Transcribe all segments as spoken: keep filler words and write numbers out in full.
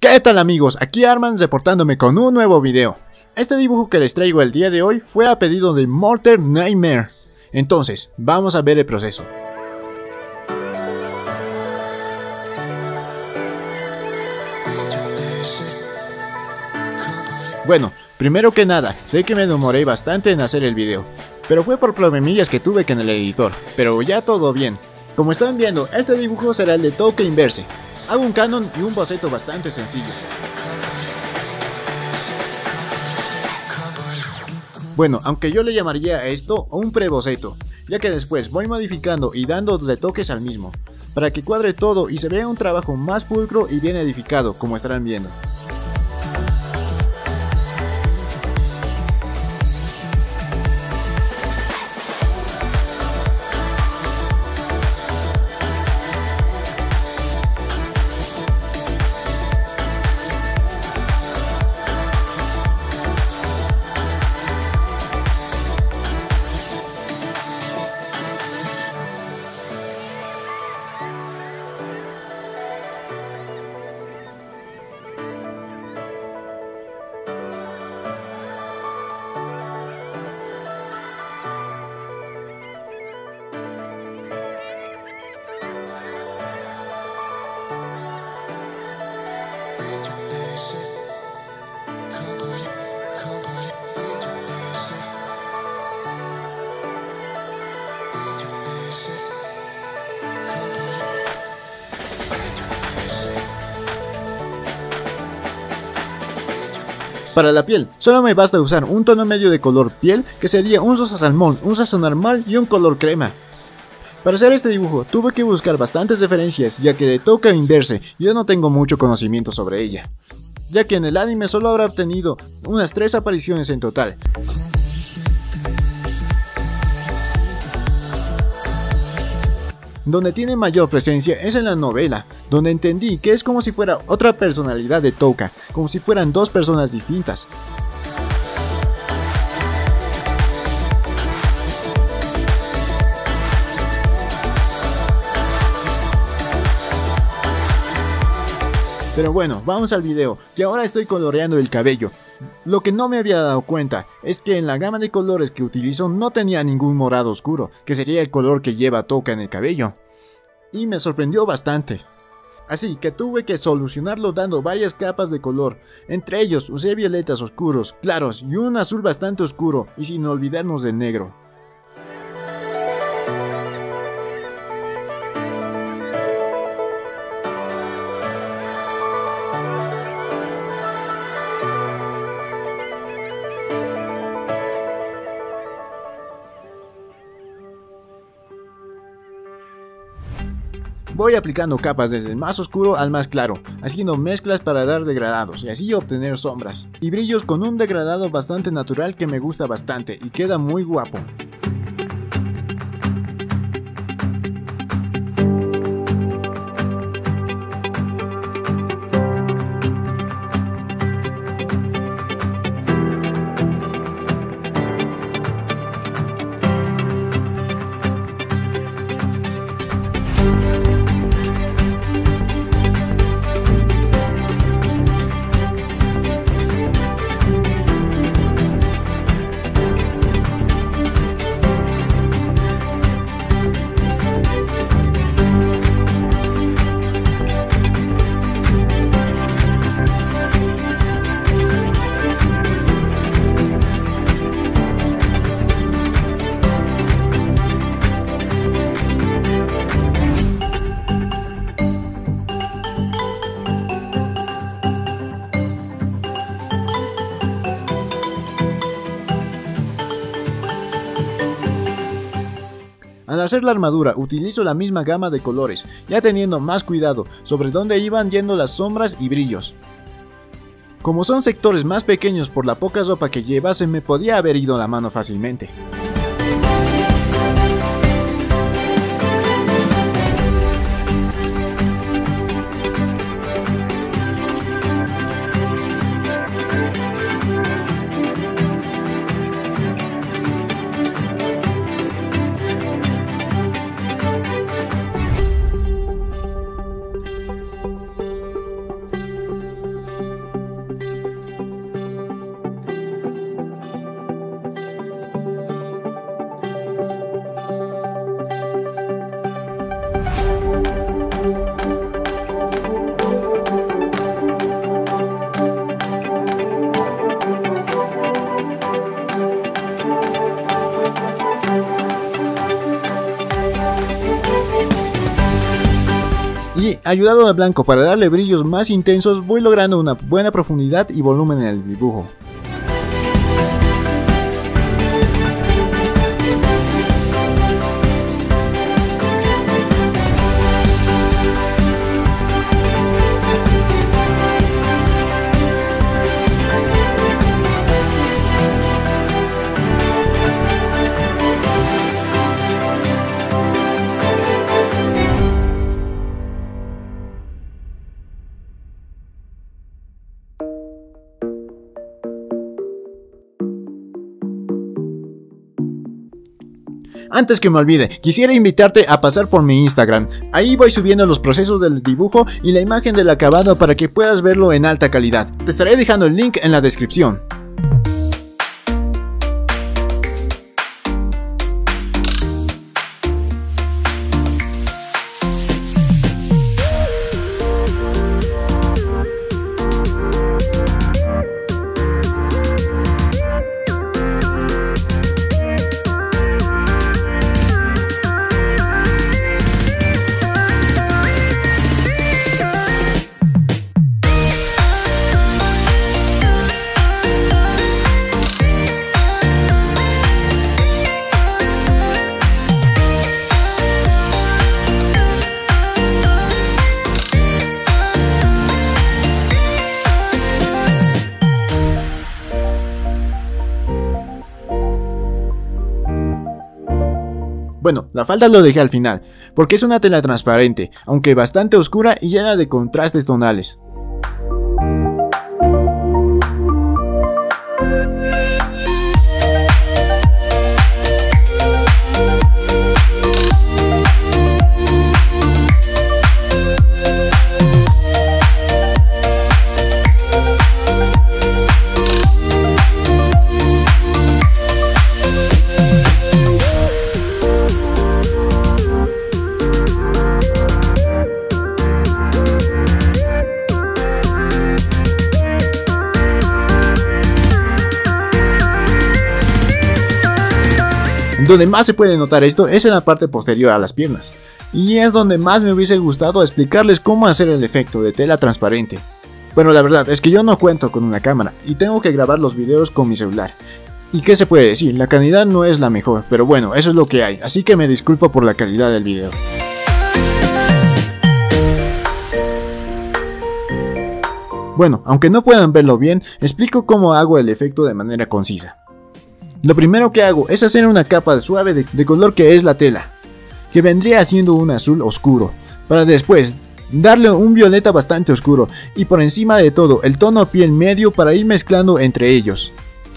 ¿Qué tal amigos? Aquí Arman reportándome con un nuevo video. Este dibujo que les traigo el día de hoy fue a pedido de Mortal Nightmare. Entonces, vamos a ver el proceso. Bueno, primero que nada, sé que me demoré bastante en hacer el video, pero fue por problemillas que tuve con el editor, pero ya todo bien. Como están viendo, este dibujo será el de Touka Inverse. Hago un canon y un boceto bastante sencillo. Bueno, aunque yo le llamaría a esto un preboceto, ya que después voy modificando y dando retoques al mismo, para que cuadre todo y se vea un trabajo más pulcro y bien edificado, como estarán viendo. Para la piel, solo me basta usar un tono medio de color piel, que sería un rosa salmón, un rosa normal y un color crema. Para hacer este dibujo tuve que buscar bastantes referencias, ya que de Touka Inverse yo no tengo mucho conocimiento sobre ella, ya que en el anime solo habrá obtenido unas tres apariciones en total. Donde tiene mayor presencia es en la novela, donde entendí que es como si fuera otra personalidad de Touka, como si fueran dos personas distintas. Pero bueno, vamos al video, y ahora estoy coloreando el cabello. Lo que no me había dado cuenta es que en la gama de colores que utilizo no tenía ningún morado oscuro, que sería el color que lleva Touka en el cabello. Y me sorprendió bastante. Así que tuve que solucionarlo dando varias capas de color. Entre ellos usé violetas oscuros, claros y un azul bastante oscuro, y sin olvidarnos del negro. Voy aplicando capas desde el más oscuro al más claro, haciendo mezclas para dar degradados y así obtener sombras y brillos con un degradado bastante natural que me gusta bastante y queda muy guapo. Al hacer la armadura utilizo la misma gama de colores, ya teniendo más cuidado sobre dónde iban yendo las sombras y brillos. Como son sectores más pequeños por la poca ropa que lleva, se me podía haber ido la mano fácilmente. ayudado al blanco para darle brillos más intensos, voy logrando una buena profundidad y volumen en el dibujo. Antes que me olvide, quisiera invitarte a pasar por mi Instagram. Ahí voy subiendo los procesos del dibujo y la imagen del acabado para que puedas verlo en alta calidad. Te estaré dejando el link en la descripción. Bueno, la falda lo dejé al final, porque es una tela transparente, aunque bastante oscura y llena de contrastes tonales. Donde más se puede notar esto es en la parte posterior a las piernas, y es donde más me hubiese gustado explicarles cómo hacer el efecto de tela transparente. Bueno, la verdad es que yo no cuento con una cámara y tengo que grabar los videos con mi celular. ¿Y qué se puede decir? La calidad no es la mejor, pero bueno, eso es lo que hay, así que me disculpo por la calidad del video. Bueno, aunque no puedan verlo bien, explico cómo hago el efecto de manera concisa. Lo primero que hago es hacer una capa suave de, de color que es la tela, que vendría siendo un azul oscuro, para después darle un violeta bastante oscuro y por encima de todo el tono piel medio para ir mezclando entre ellos.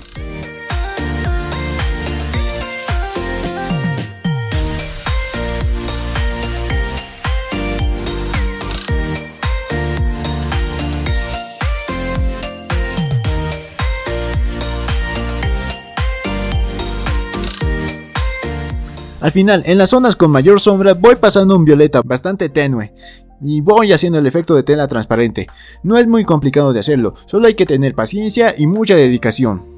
Al final, en las zonas con mayor sombra voy pasando un violeta bastante tenue y voy haciendo el efecto de tela transparente. No es muy complicado de hacerlo, solo hay que tener paciencia y mucha dedicación.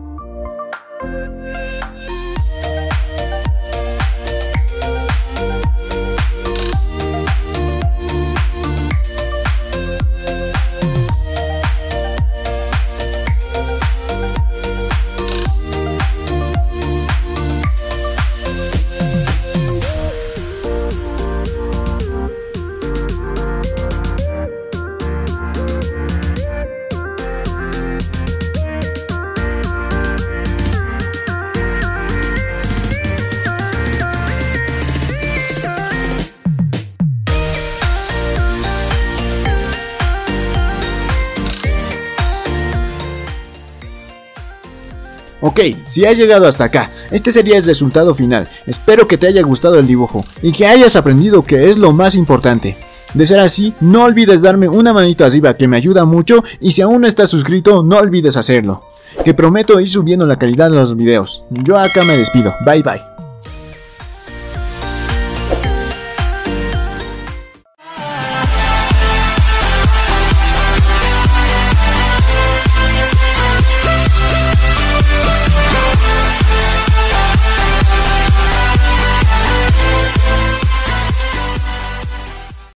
Ok, si has llegado hasta acá, este sería el resultado final. Espero que te haya gustado el dibujo y que hayas aprendido que es lo más importante. De ser así, no olvides darme una manito arriba que me ayuda mucho, y si aún no estás suscrito, no olvides hacerlo, que prometo ir subiendo la calidad de los videos. Yo acá me despido, bye bye.